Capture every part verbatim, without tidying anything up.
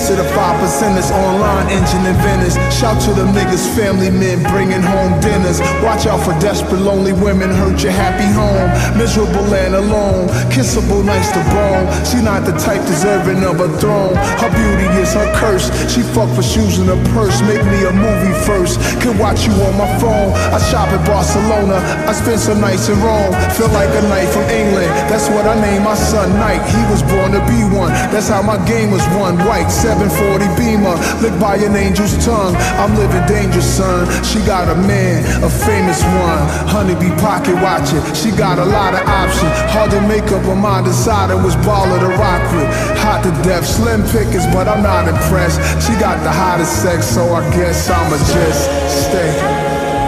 Cheers to the five percenters, online engine inventors. Shout to the niggas, family men bringing home dinners. Watch out for desperate lonely women, hurt your happy home. Miserable and alone, kissable nice to bone. She not the type deserving of a throne. Her beauty is her curse. She fuck for shoes in her purse. Make me a movie first. Can watch you on my phone. I shop in Barcelona. I spend some nights in Rome. Feel like a knight from England. That's what I named my son Knight. He was born to be one. That's how my game was won. White seven forty Beamer, licked by an angel's tongue. I'm living dangerous, son. She got a man, a famous one. Honeybee pocket watching. She got a lot of options. Hard to make up her mind. Decided was baller to rock with. Hot to death, slim pickings, but I'm not impressed. She got the hottest sex, so I guess I'ma just stay.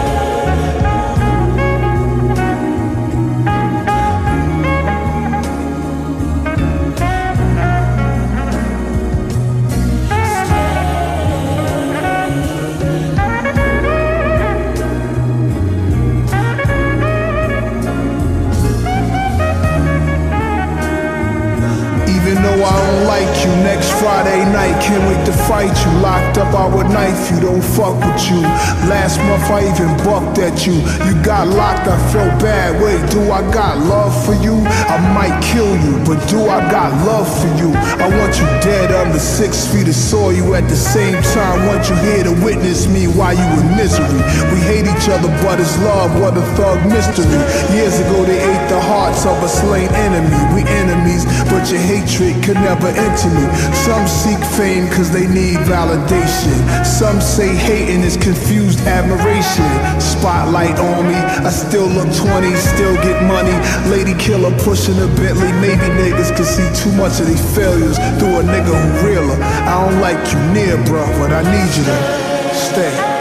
Even though I don't like you, next Friday night, can't wait to fight you. Locked up, I would knife you, don't fuck with you. Last month I even bucked at you. You got locked, I felt bad. Wait, do I got love for you? I might kill you, but do I got love for you? I want you dead under six feet of soil. You at the same time, want you here to witness me while you in misery. We hate each other, but it's love, what a thug mystery. Years ago they ate the hearts of a slain enemy. We enemies, but your hatred could never enter me. Some seek fame cause they need validation. Some say hating is confused admiration. Spotlight on me, I still look twenty, still get money. Lady killer pushing a Bentley. Maybe niggas can see too much of these failures through a nigga who realer. I don't like you near, bruh, but I need you to stay.